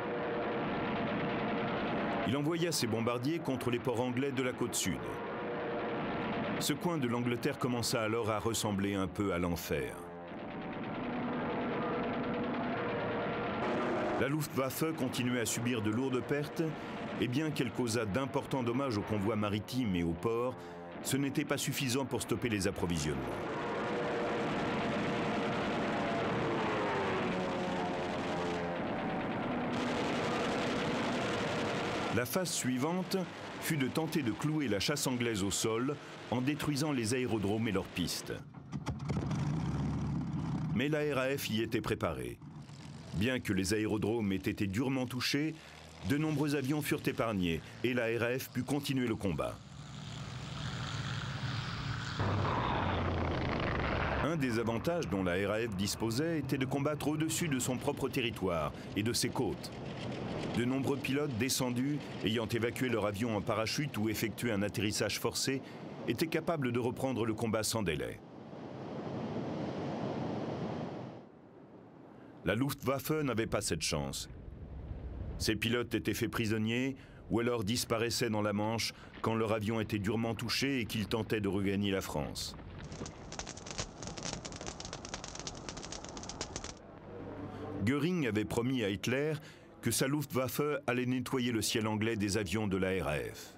Il envoya ses bombardiers contre les ports anglais de la côte sud. Ce coin de l'Angleterre commença alors à ressembler un peu à l'enfer. La Luftwaffe continuait à subir de lourdes pertes, et bien qu'elle causa d'importants dommages aux convois maritimes et aux ports, ce n'était pas suffisant pour stopper les approvisionnements. La phase suivante fut de tenter de clouer la chasse anglaise au sol en détruisant les aérodromes et leurs pistes. Mais la R A F y était préparée. Bien que les aérodromes aient été durement touchés, de nombreux avions furent épargnés et la R A F put continuer le combat. Un des avantages dont la R A F disposait était de combattre au-dessus de son propre territoire et de ses côtes. De nombreux pilotes descendus, ayant évacué leur avion en parachute ou effectué un atterrissage forcé, étaient capables de reprendre le combat sans délai. La Luftwaffe n'avait pas cette chance. Ces pilotes étaient faits prisonniers ou alors disparaissaient dans la Manche quand leur avion était durement touché et qu'ils tentaient de regagner la France. Göring avait promis à Hitler que sa Luftwaffe allait nettoyer le ciel anglais des avions de la R A F.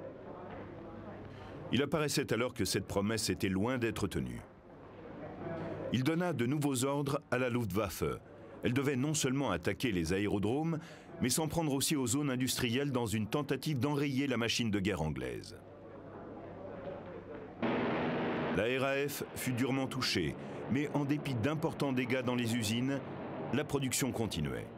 Il apparaissait alors que cette promesse était loin d'être tenue. Il donna de nouveaux ordres à la Luftwaffe. Elle devait non seulement attaquer les aérodromes, mais s'en prendre aussi aux zones industrielles dans une tentative d'enrayer la machine de guerre anglaise. La R A F fut durement touchée, mais en dépit d'importants dégâts dans les usines, la production continuait.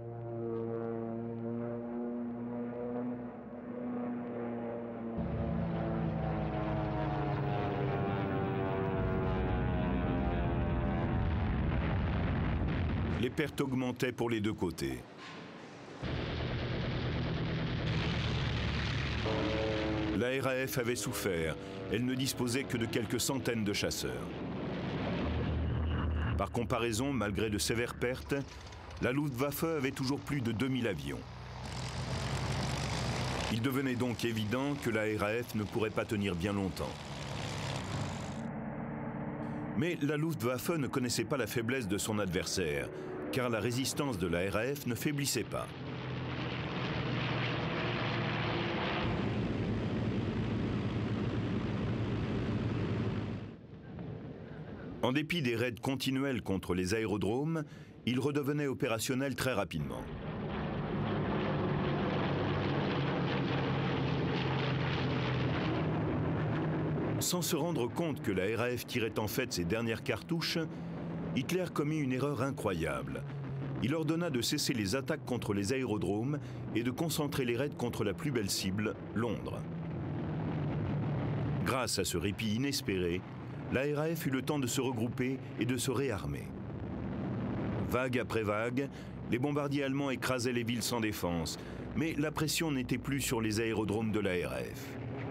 Les pertes augmentaient pour les deux côtés. La R A F avait souffert. Elle ne disposait que de quelques centaines de chasseurs. Par comparaison, malgré de sévères pertes, la Luftwaffe avait toujours plus de deux mille avions. Il devenait donc évident que la R A F ne pourrait pas tenir bien longtemps. Mais la Luftwaffe ne connaissait pas la faiblesse de son adversaire, car la résistance de la R A F ne faiblissait pas. En dépit des raids continuels contre les aérodromes, il redevenait opérationnel très rapidement. Sans se rendre compte que la R A F tirait en fait ses dernières cartouches, Hitler commit une erreur incroyable. Il ordonna de cesser les attaques contre les aérodromes et de concentrer les raids contre la plus belle cible, Londres. Grâce à ce répit inespéré, la R A F eut le temps de se regrouper et de se réarmer. Vague après vague, les bombardiers allemands écrasaient les villes sans défense, mais la pression n'était plus sur les aérodromes de la R A F.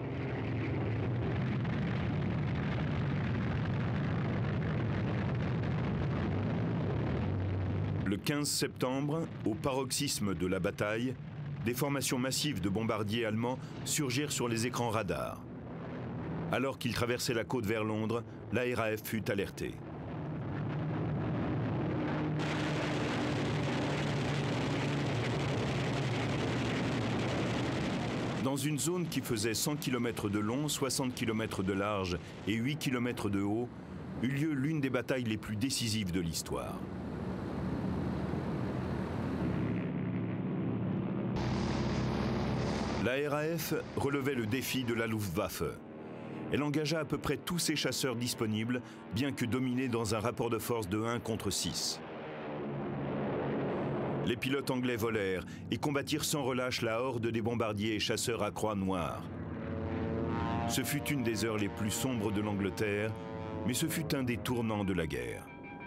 Le quinze septembre, au paroxysme de la bataille, des formations massives de bombardiers allemands surgirent sur les écrans radars. Alors qu'ils traversaient la côte vers Londres, la R A F fut alertée. Dans une zone qui faisait cent kilomètres de long, soixante kilomètres de large et huit kilomètres de haut, eut lieu l'une des batailles les plus décisives de l'histoire. La R A F relevait le défi de la Luftwaffe. Elle engagea à peu près tous ses chasseurs disponibles, bien que dominés dans un rapport de force de un contre six. Les pilotes anglais volèrent et combattirent sans relâche la horde des bombardiers et chasseurs à croix noire. Ce fut une des heures les plus sombres de l'Angleterre, mais ce fut un des tournants de la guerre.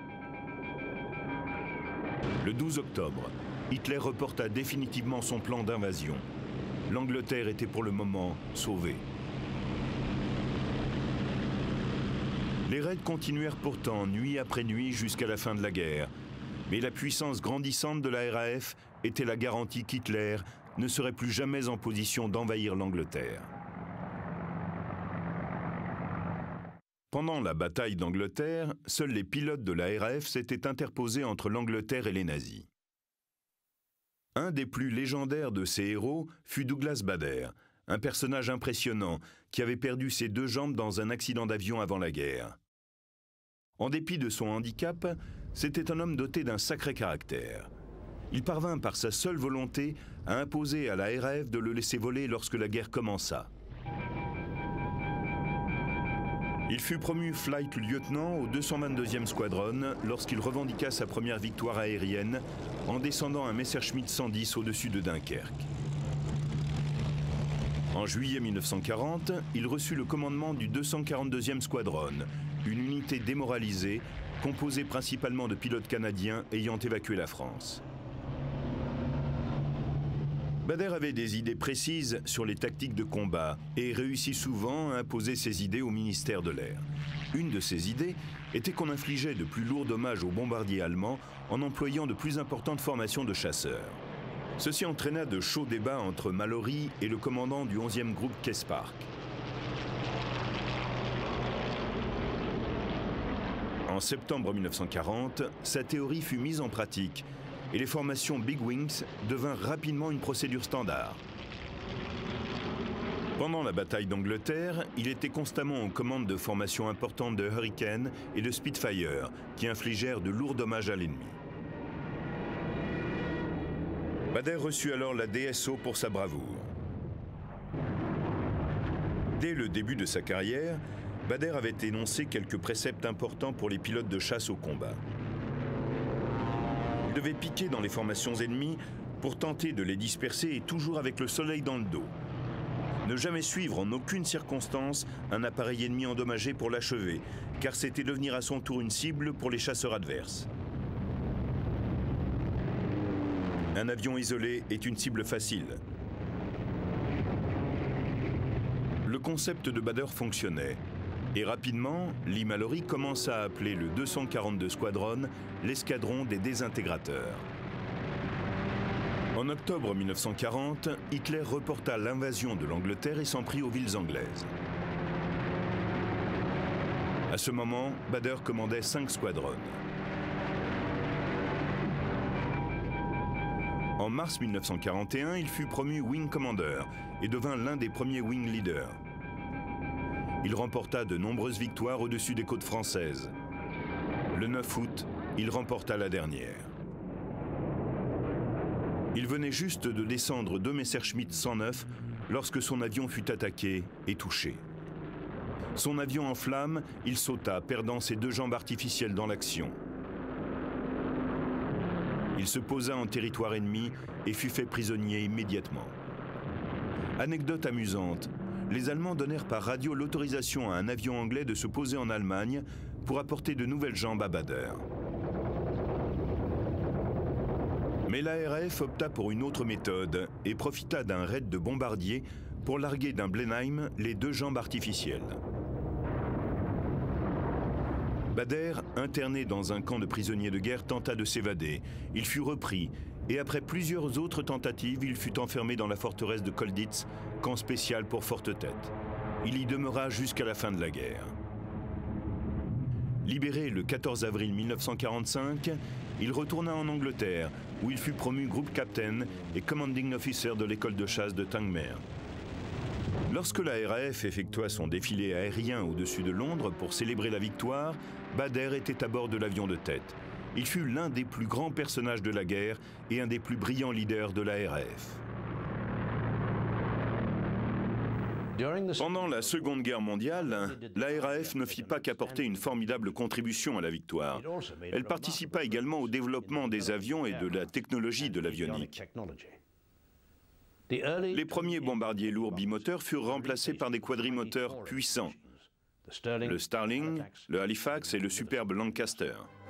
Le douze octobre, Hitler reporta définitivement son plan d'invasion. L'Angleterre était pour le moment sauvée. Les raids continuèrent pourtant nuit après nuit jusqu'à la fin de la guerre. Mais la puissance grandissante de la R A F était la garantie qu'Hitler ne serait plus jamais en position d'envahir l'Angleterre. Pendant la bataille d'Angleterre, seuls les pilotes de la R A F s'étaient interposés entre l'Angleterre et les nazis. Un des plus légendaires de ces héros fut Douglas Bader, un personnage impressionnant qui avait perdu ses deux jambes dans un accident d'avion avant la guerre. En dépit de son handicap, c'était un homme doté d'un sacré caractère. Il parvint par sa seule volonté à imposer à la R A F de le laisser voler lorsque la guerre commença. Il fut promu flight lieutenant au deux cent vingt-deuxième Squadron lorsqu'il revendiqua sa première victoire aérienne en descendant un Messerschmitt cent dix au-dessus de Dunkerque. En juillet mille neuf cent quarante, il reçut le commandement du deux cent quarante-deuxième Squadron, une unité démoralisée, composée principalement de pilotes canadiens ayant évacué la France. Bader avait des idées précises sur les tactiques de combat et réussit souvent à imposer ses idées au ministère de l'Air. Une de ces idées était qu'on infligeait de plus lourds dommages aux bombardiers allemands en employant de plus importantes formations de chasseurs. Ceci entraîna de chauds débats entre Mallory et le commandant du onzième groupe Kess Park. En septembre mille neuf cent quarante, sa théorie fut mise en pratique et les formations Big Wings devinrent rapidement une procédure standard. Pendant la bataille d'Angleterre, il était constamment aux commandes de formations importantes de Hurricane et de Spitfire qui infligèrent de lourds dommages à l'ennemi. Bader reçut alors la D S O pour sa bravoure. Dès le début de sa carrière, Bader avait énoncé quelques préceptes importants pour les pilotes de chasse au combat. Il devait piquer dans les formations ennemies pour tenter de les disperser et toujours avec le soleil dans le dos. Ne jamais suivre en aucune circonstance un appareil ennemi endommagé pour l'achever, car c'était devenir à son tour une cible pour les chasseurs adverses. Un avion isolé est une cible facile. Le concept de Bader fonctionnait. Et rapidement, Lee Mallory commença à appeler le deux cent quarante-deux Squadron l'escadron des désintégrateurs. En octobre mille neuf cent quarante, Hitler reporta l'invasion de l'Angleterre et s'en prit aux villes anglaises. À ce moment, Bader commandait cinq squadrons. En mars mille neuf cent quarante et un, il fut promu Wing Commander et devint l'un des premiers Wing Leaders. Il remporta de nombreuses victoires au-dessus des côtes françaises. Le neuf août, il remporta la dernière. Il venait juste de descendre deux Messerschmitt cent neuf lorsque son avion fut attaqué et touché. Son avion en flammes, il sauta, perdant ses deux jambes artificielles dans l'action. Il se posa en territoire ennemi et fut fait prisonnier immédiatement. Anecdote amusante, les Allemands donnèrent par radio l'autorisation à un avion anglais de se poser en Allemagne pour apporter de nouvelles jambes à Bader. Mais l'A R A F opta pour une autre méthode et profita d'un raid de bombardiers pour larguer d'un Blenheim les deux jambes artificielles. Bader, interné dans un camp de prisonniers de guerre, tenta de s'évader. Il fut repris et après plusieurs autres tentatives, il fut enfermé dans la forteresse de Colditz, camp spécial pour forte tête. Il y demeura jusqu'à la fin de la guerre. Libéré le quatorze avril mille neuf cent quarante-cinq, il retourna en Angleterre, où il fut promu groupe captain et commanding officer de l'école de chasse de Tangmere. Lorsque l'A R A F effectua son défilé aérien au-dessus de Londres pour célébrer la victoire, Bader était à bord de l'avion de tête. Il fut l'un des plus grands personnages de la guerre et un des plus brillants leaders de l'A R A F. Pendant la Seconde Guerre mondiale, l'A R A F ne fit pas qu'apporter une formidable contribution à la victoire. Elle participa également au développement des avions et de la technologie de l'avionique. Les premiers bombardiers lourds bimoteurs furent remplacés par des quadrimoteurs puissants, le Starling, le Halifax et le superbe Lancaster.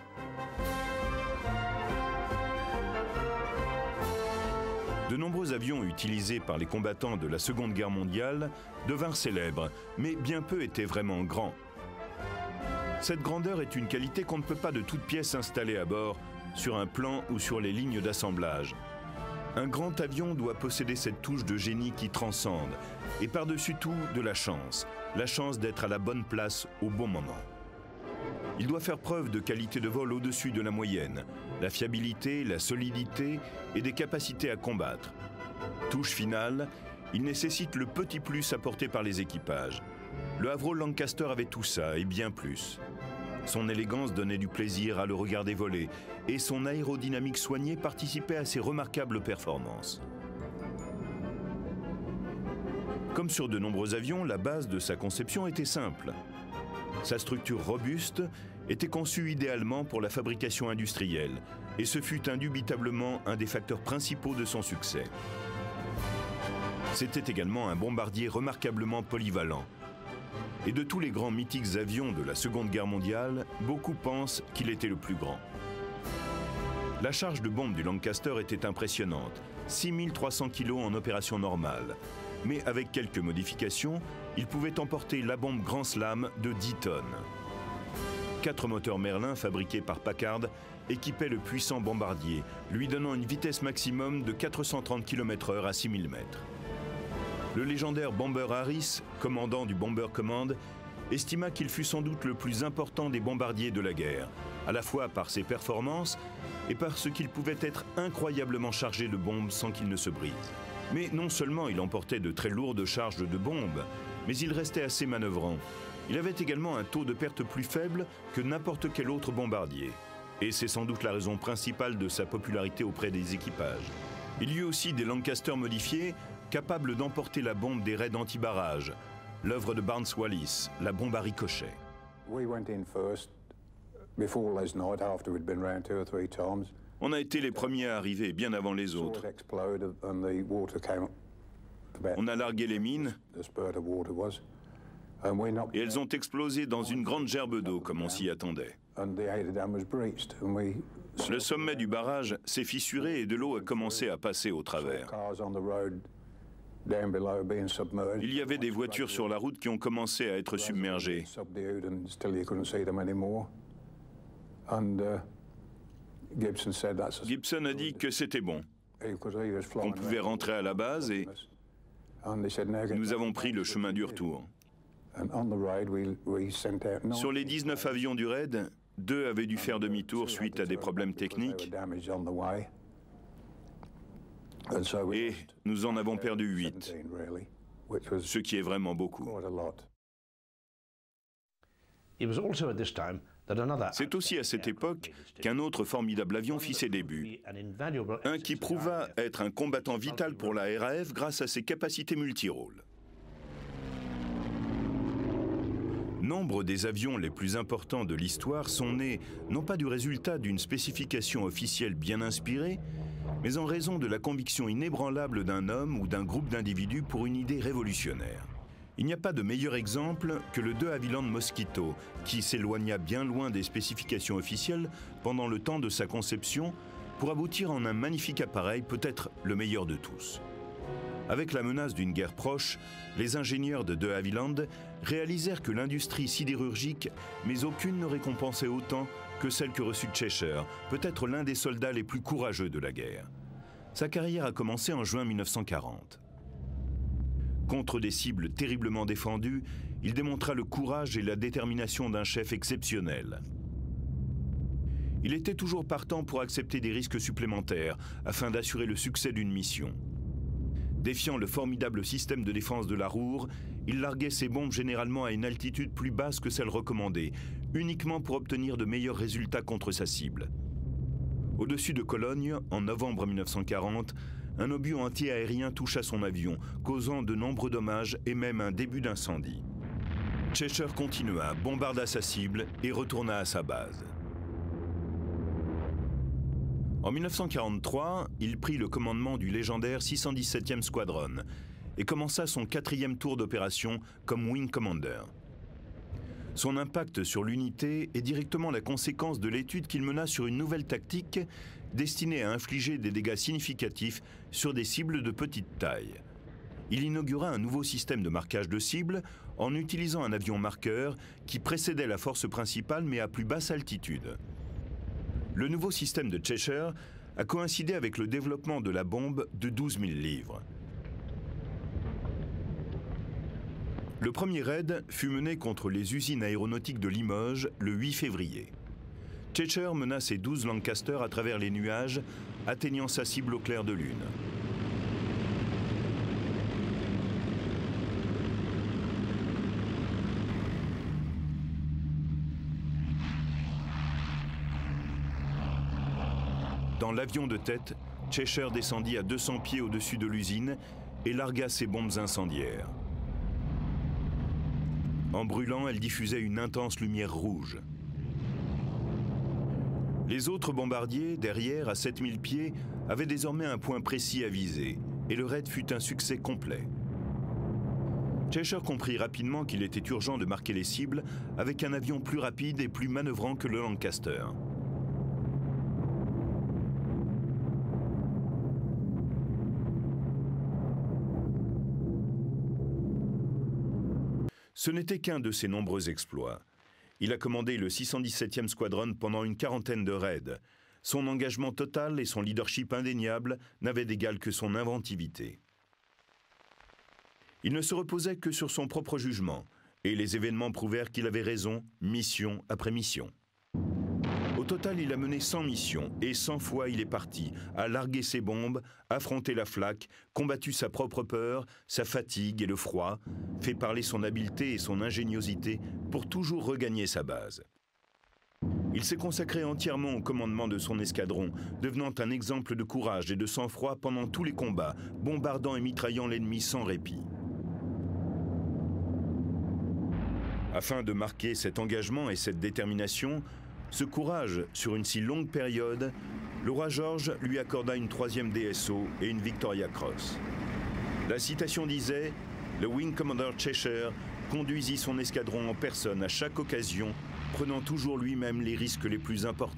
De nombreux avions utilisés par les combattants de la Seconde Guerre mondiale devinrent célèbres, mais bien peu étaient vraiment grands. Cette grandeur est une qualité qu'on ne peut pas de toutes pièces installer à bord, sur un plan ou sur les lignes d'assemblage. Un grand avion doit posséder cette touche de génie qui transcende, et par-dessus tout, de la chance, la chance d'être à la bonne place au bon moment. Il doit faire preuve de qualité de vol au-dessus de la moyenne, la fiabilité, la solidité et des capacités à combattre. Touche finale, il nécessite le petit plus apporté par les équipages. Le Avro Lancaster avait tout ça et bien plus. Son élégance donnait du plaisir à le regarder voler et son aérodynamique soignée participait à ses remarquables performances. Comme sur de nombreux avions, la base de sa conception était simple. Sa structure robuste était conçue idéalement pour la fabrication industrielle et ce fut indubitablement un des facteurs principaux de son succès. C'était également un bombardier remarquablement polyvalent. Et de tous les grands mythiques avions de la Seconde Guerre mondiale, beaucoup pensent qu'il était le plus grand. La charge de bombe du Lancaster était impressionnante, six mille trois cents kilos en opération normale. Mais avec quelques modifications, il pouvait emporter la bombe Grand Slam de dix tonnes. Quatre moteurs Merlin fabriqués par Packard équipaient le puissant bombardier, lui donnant une vitesse maximum de quatre cent trente kilomètres heure à six mille mètres. Le légendaire Bomber Harris, commandant du Bomber Command, estima qu'il fut sans doute le plus important des bombardiers de la guerre, à la fois par ses performances et parce qu'il pouvait être incroyablement chargé de bombes sans qu'il ne se brise. Mais non seulement il emportait de très lourdes charges de bombes, mais il restait assez manœuvrant. Il avait également un taux de perte plus faible que n'importe quel autre bombardier. Et c'est sans doute la raison principale de sa popularité auprès des équipages. Il y eut aussi des Lancaster modifiés, capables d'emporter la bombe des raids anti-barrage, l'œuvre de Barnes Wallis, la bombe à ricochet. On a été les premiers à arriver, bien avant les autres. On a largué les mines, et elles ont explosé dans une grande gerbe d'eau, comme on s'y attendait. Le sommet du barrage s'est fissuré et de l'eau a commencé à passer au travers. Il y avait des voitures sur la route qui ont commencé à être submergées. Gibson a dit que c'était bon, qu'on pouvait rentrer à la base et nous avons pris le chemin du retour. Sur les dix-neuf avions du raid, deux avaient dû faire demi-tour suite à des problèmes techniques. Et nous en avons perdu huit, ce qui est vraiment beaucoup. C'est aussi à cette époque qu'un autre formidable avion fit ses débuts. Un qui prouva être un combattant vital pour la R A F grâce à ses capacités multirôles. Nombre des avions les plus importants de l'histoire sont nés non pas du résultat d'une spécification officielle bien inspirée, mais en raison de la conviction inébranlable d'un homme ou d'un groupe d'individus pour une idée révolutionnaire. Il n'y a pas de meilleur exemple que le de Havilland Mosquito, qui s'éloigna bien loin des spécifications officielles pendant le temps de sa conception pour aboutir en un magnifique appareil, peut-être le meilleur de tous. Avec la menace d'une guerre proche, les ingénieurs de de Havilland réalisèrent que l'industrie sidérurgique, mais aucune ne récompensait autant que celle que reçut Cheshire, peut-être l'un des soldats les plus courageux de la guerre. Sa carrière a commencé en juin mille neuf cent quarante. Contre des cibles terriblement défendues, il démontra le courage et la détermination d'un chef exceptionnel. Il était toujours partant pour accepter des risques supplémentaires afin d'assurer le succès d'une mission. Défiant le formidable système de défense de la Ruhr, il larguait ses bombes généralement à une altitude plus basse que celle recommandée, uniquement pour obtenir de meilleurs résultats contre sa cible. Au-dessus de Cologne, en novembre mille neuf cent quarante, un obus anti-aérien toucha son avion, causant de nombreux dommages et même un début d'incendie. Cheshire continua, bombarda sa cible et retourna à sa base. En mille neuf cent quarante-trois, il prit le commandement du légendaire six cent dix-septième Squadron et commença son quatrième tour d'opération comme Wing Commander. Son impact sur l'unité est directement la conséquence de l'étude qu'il mena sur une nouvelle tactique destinée à infliger des dégâts significatifs sur des cibles de petite taille. Il inaugura un nouveau système de marquage de cibles en utilisant un avion marqueur qui précédait la force principale mais à plus basse altitude. Le nouveau système de Cheshire a coïncidé avec le développement de la bombe de douze mille livres. Le premier raid fut mené contre les usines aéronautiques de Limoges le huit février. Cheshire mena ses douze Lancaster à travers les nuages, atteignant sa cible au clair de lune. Dans l'avion de tête, Cheshire descendit à deux cents pieds au-dessus de l'usine et largua ses bombes incendiaires. En brûlant, elles diffusaient une intense lumière rouge. Les autres bombardiers, derrière, à sept mille pieds, avaient désormais un point précis à viser, et le raid fut un succès complet. Cheshire comprit rapidement qu'il était urgent de marquer les cibles avec un avion plus rapide et plus manœuvrant que le Lancaster. Ce n'était qu'un de ses nombreux exploits. Il a commandé le six cent dix-septième Squadron pendant une quarantaine de raids. Son engagement total et son leadership indéniable n'avaient d'égal que son inventivité. Il ne se reposait que sur son propre jugement, et les événements prouvèrent qu'il avait raison, mission après mission. Au total, il a mené cent missions, et cent fois il est parti, a largué ses bombes, affronté la flaque, combattu sa propre peur, sa fatigue et le froid, fait parler son habileté et son ingéniosité pour toujours regagner sa base. Il s'est consacré entièrement au commandement de son escadron, devenant un exemple de courage et de sang-froid pendant tous les combats, bombardant et mitraillant l'ennemi sans répit. Afin de marquer cet engagement et cette détermination, ce courage sur une si longue période, le roi George lui accorda une troisième D S O et une Victoria Cross. La citation disait « Le Wing Commander Cheshire conduisit son escadron en personne à chaque occasion, prenant toujours lui-même les risques les plus importants. »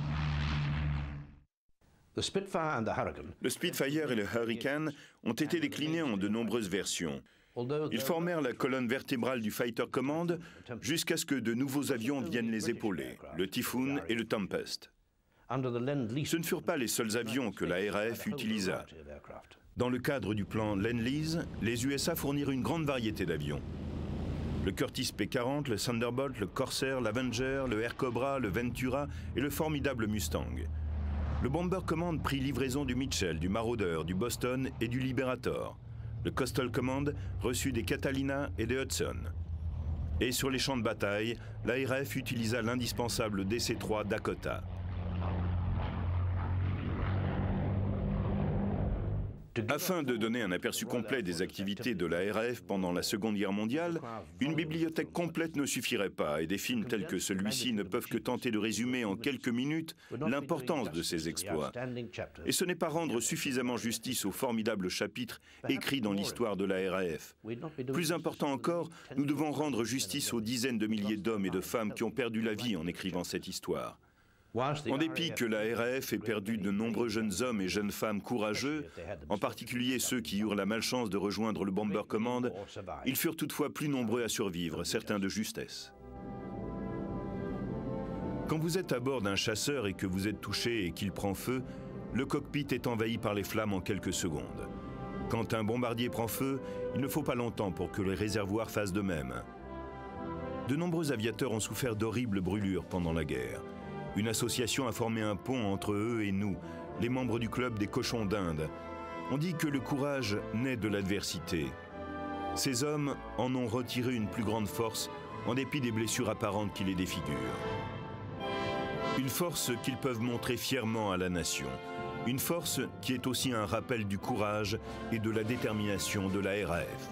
Le Spitfire et le Hurricane ont été déclinés en de nombreuses versions. Ils formèrent la colonne vertébrale du Fighter Command jusqu'à ce que de nouveaux avions viennent les épauler, le Typhoon et le Tempest. Ce ne furent pas les seuls avions que la R A F utilisa. Dans le cadre du plan Lend-Lease, les U S A fournirent une grande variété d'avions. Le Curtiss P quarante, le Thunderbolt, le Corsair, l'Avenger, le Air Cobra, le Ventura et le formidable Mustang. Le Bomber Command prit livraison du Mitchell, du Marauder, du Boston et du Liberator. Le Coastal Command reçut des Catalina et des Hudson. Et sur les champs de bataille, l'A R A F utilisa l'indispensable D C trois Dakota. Afin de donner un aperçu complet des activités de l'A R A F pendant la Seconde Guerre mondiale, une bibliothèque complète ne suffirait pas et des films tels que celui-ci ne peuvent que tenter de résumer en quelques minutes l'importance de ces exploits. Et ce n'est pas rendre suffisamment justice aux formidables chapitres écrits dans l'histoire de l'A R A F. Plus important encore, nous devons rendre justice aux dizaines de milliers d'hommes et de femmes qui ont perdu la vie en écrivant cette histoire. En dépit que la R A F ait perdu de nombreux jeunes hommes et jeunes femmes courageux, en particulier ceux qui eurent la malchance de rejoindre le Bomber Command, ils furent toutefois plus nombreux à survivre, certains de justesse. Quand vous êtes à bord d'un chasseur et que vous êtes touché et qu'il prend feu, le cockpit est envahi par les flammes en quelques secondes. Quand un bombardier prend feu, il ne faut pas longtemps pour que les réservoirs fassent de même. De nombreux aviateurs ont souffert d'horribles brûlures pendant la guerre. Une association a formé un pont entre eux et nous, les membres du club des cochons d'Inde. On dit que le courage naît de l'adversité. Ces hommes en ont retiré une plus grande force, en dépit des blessures apparentes qui les défigurent. Une force qu'ils peuvent montrer fièrement à la nation. Une force qui est aussi un rappel du courage et de la détermination de la R A F.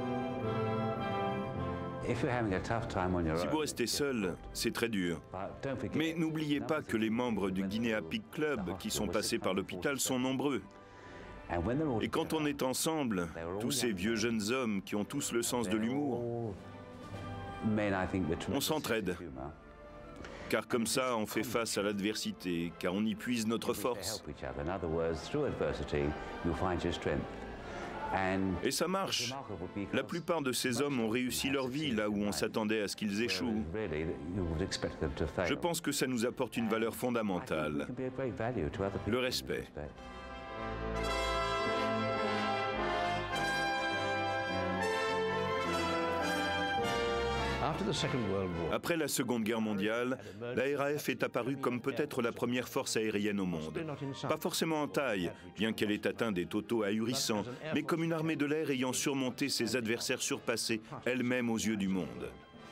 Si vous restez seul, c'est très dur. Mais n'oubliez pas que les membres du Guinea Pig Club qui sont passés par l'hôpital sont nombreux. Et quand on est ensemble, tous ces vieux jeunes hommes qui ont tous le sens de l'humour, on s'entraide. Car comme ça, on fait face à l'adversité, car on y puise notre force. Et ça marche. La plupart de ces hommes ont réussi leur vie là où on s'attendait à ce qu'ils échouent. Je pense que ça nous apporte une valeur fondamentale, le respect. Après la Seconde Guerre mondiale, la R A F est apparue comme peut-être la première force aérienne au monde. Pas forcément en taille, bien qu'elle ait atteint des totaux ahurissants, mais comme une armée de l'air ayant surmonté ses adversaires surpassés, elle-même aux yeux du monde.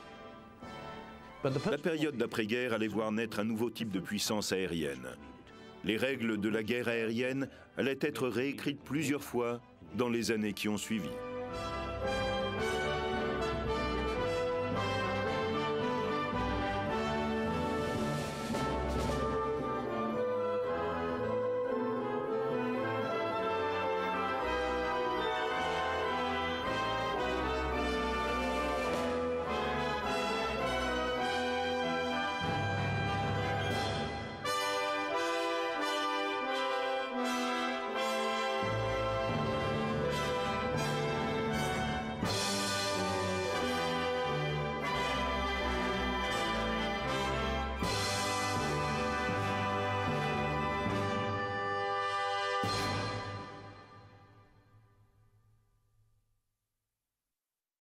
La période d'après-guerre allait voir naître un nouveau type de puissance aérienne. Les règles de la guerre aérienne allaient être réécrites plusieurs fois dans les années qui ont suivi.